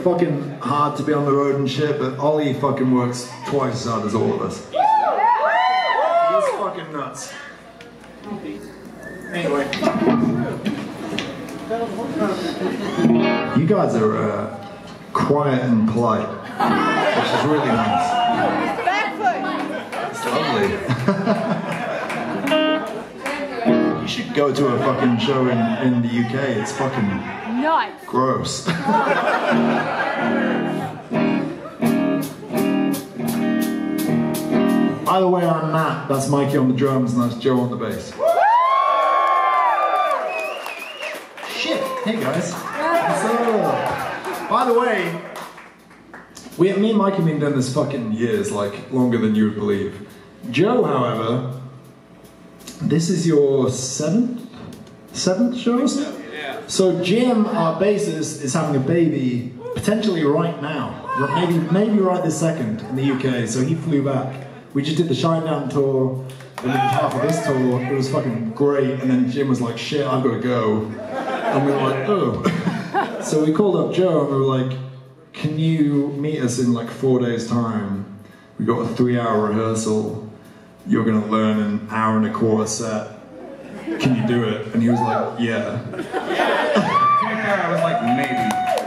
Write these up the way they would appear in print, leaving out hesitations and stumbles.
fucking hard to be on the road and shit, but Ollie fucking works twice as hard as all of us. He's fucking nuts. Anyway. You guys are quiet and polite, which is really nice. It's lovely. You should go to a fucking show in the UK. It's fucking nice. Gross. Either way, I'm Matt. That's Mikey on the drums, and that's Joe on the bass. Shit. Hey guys. So, by the way, me and Mikey have been doing this fucking years, like longer than you would believe. Joe, however, this is your seventh show? Yeah. So Jim, our bassist, is having a baby potentially right now, maybe right this second in the UK. So he flew back. We just did the Shinedown tour, and we did half of this tour. It was fucking great. And then Jim was like, "Shit, I've got to go," and we were like, "Oh." So we called up Joe and we were like, "Can you meet us in like 4 days' time? We got a 3-hour rehearsal. You're gonna learn an 1.25-hour set. Can you do it?" And he was like, "Yeah." I was like, maybe.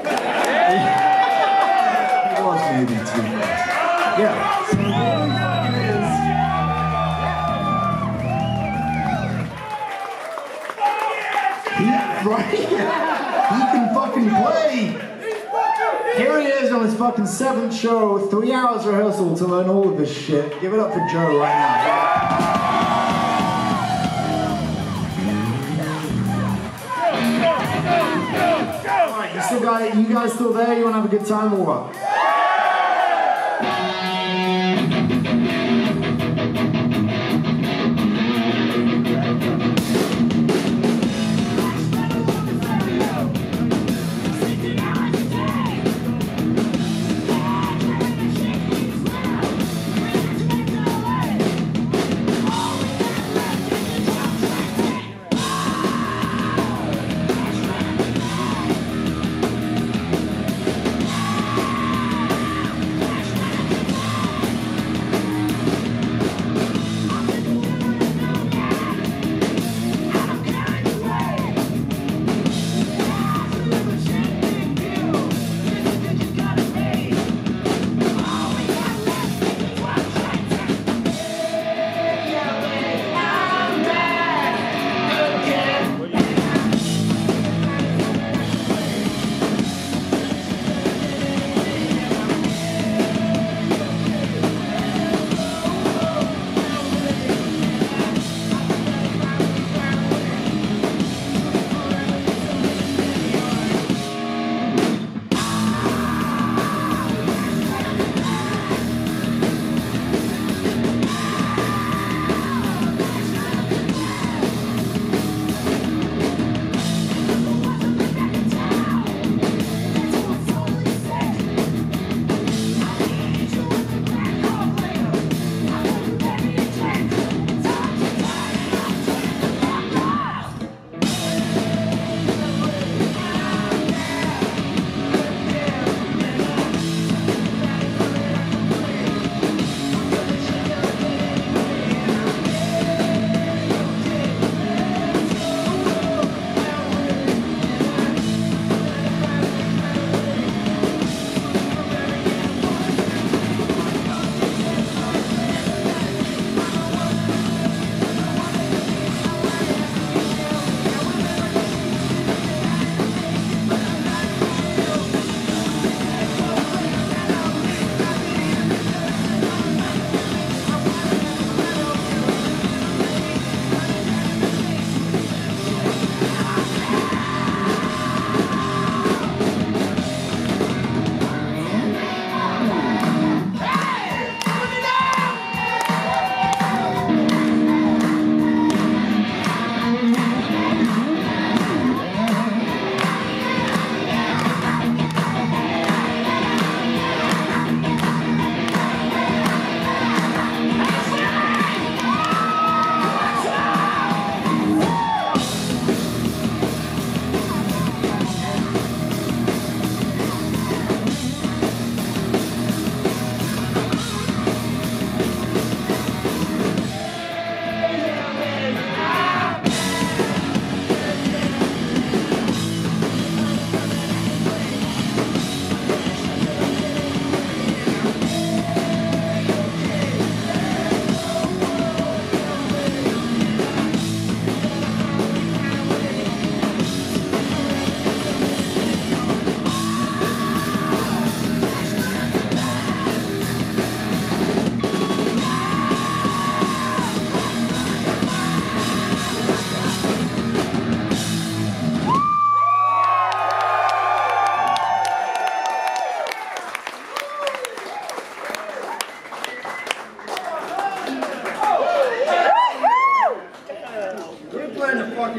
It was maybe too fast. Yeah. So right? He can fucking play! Here he is on his fucking 7th show, 3 hours rehearsal to learn all of this shit. Give it up for Joe right now. Alright, you guys still there? You wanna have a good time or what?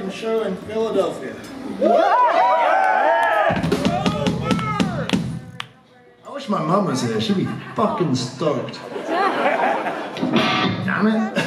fucking show in Philadelphia. I wish my mum was here. She'd be fucking stoked. Damn it.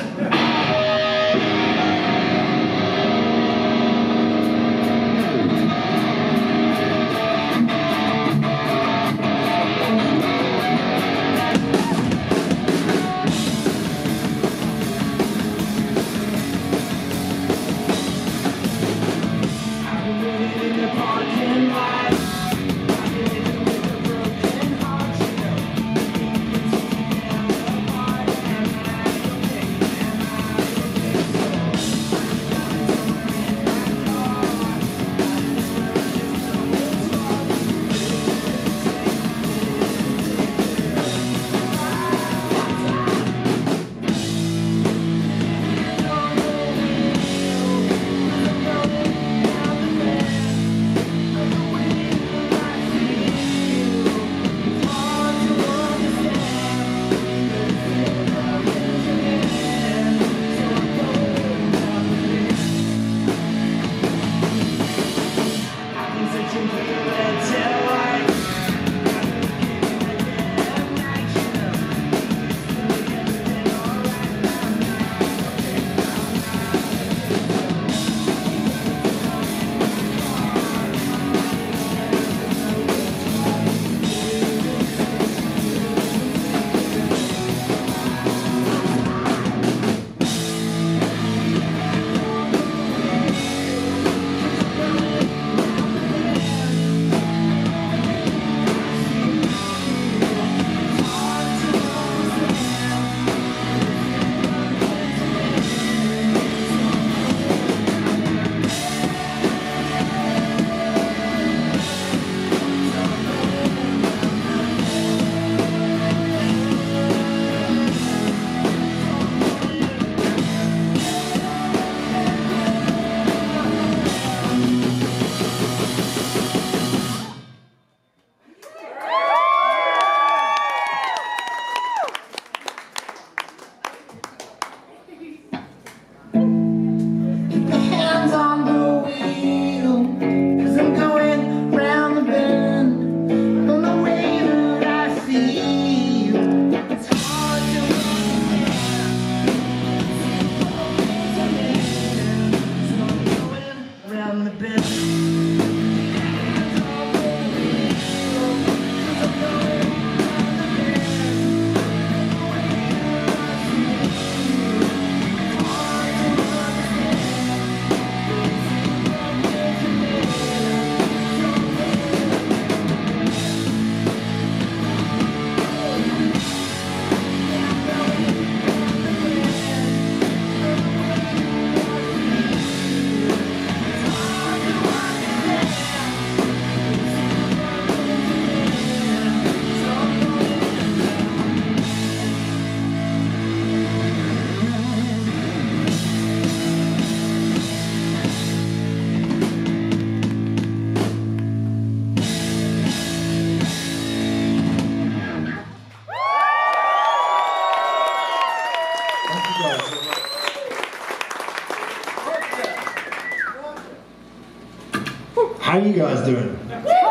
How you guys doing?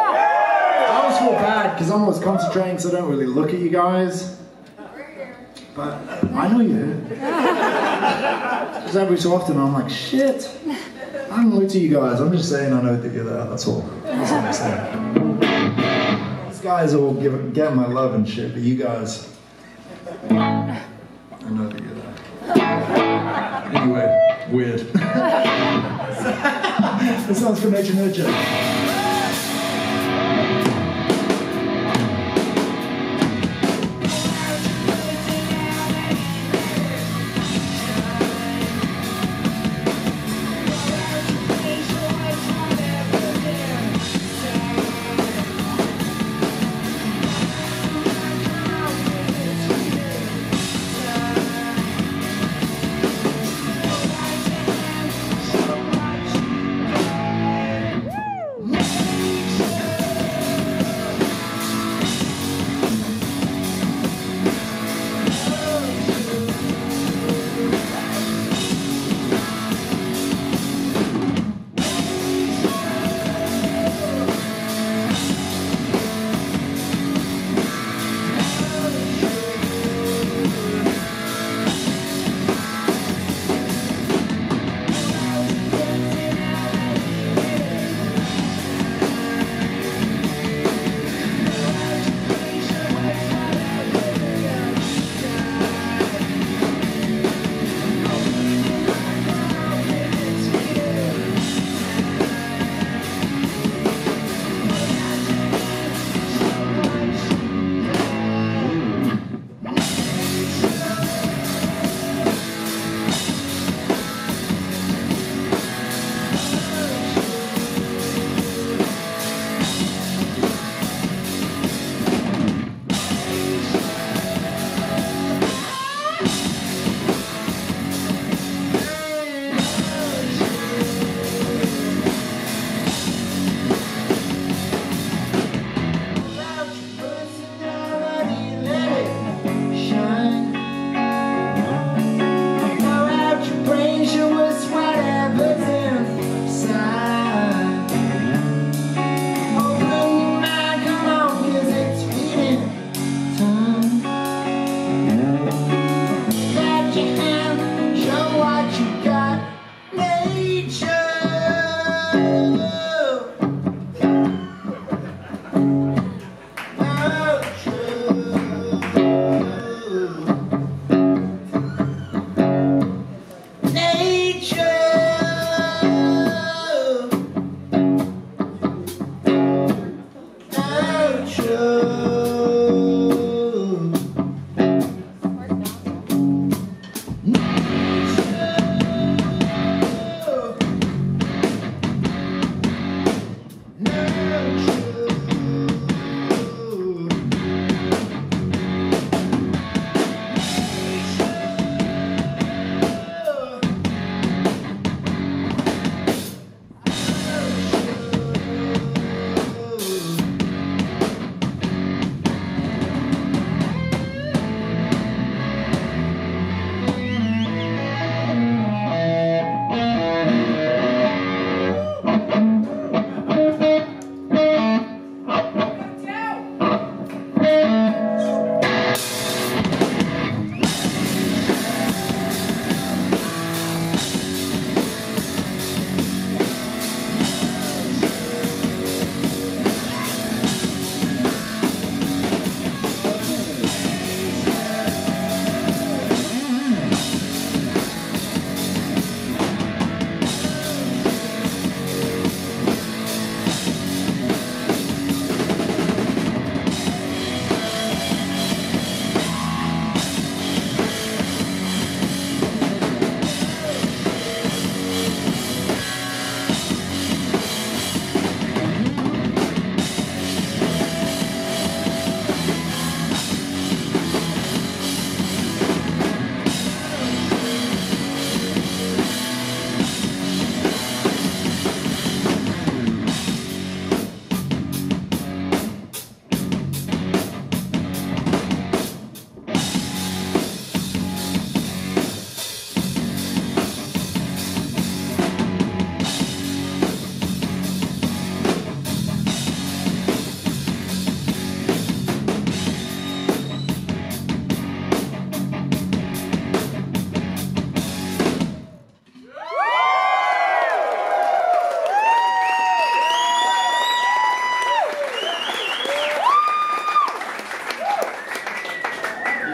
I always feel bad because I'm always concentrating, so I don't really look at you guys. But I know you. Because every so often I'm like, shit. I haven't looked at you guys. I'm just saying I know that you're there. That's all. That's all I'm saying. These guys all get my love and shit, but you guys, I know that you're there. Anyway, weird. This one's for Nuture.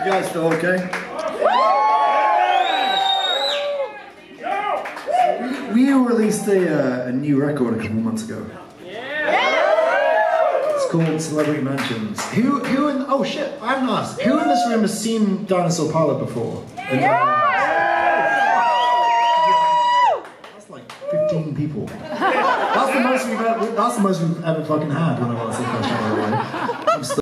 You guys feel okay? We released a new record a couple months ago. It's called Celebrity Mansions. Who in, oh shit, I haven't asked. Who in this room has seen Dinosaur Pilot before? That's like 15 people. That's the most we've ever fucking had when I was in Thrash, by the way.